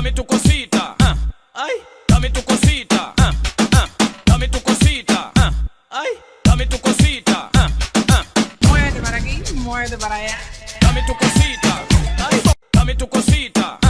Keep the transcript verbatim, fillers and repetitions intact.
dame tu cosita, uh, ay, dame tu cosita, uh, uh, dame tu cosita, uh, ay, dame tu cosita, uh, uh. Muévete para aquí, muévete para allá. Dame tu cosita, ay, dame tu cosita.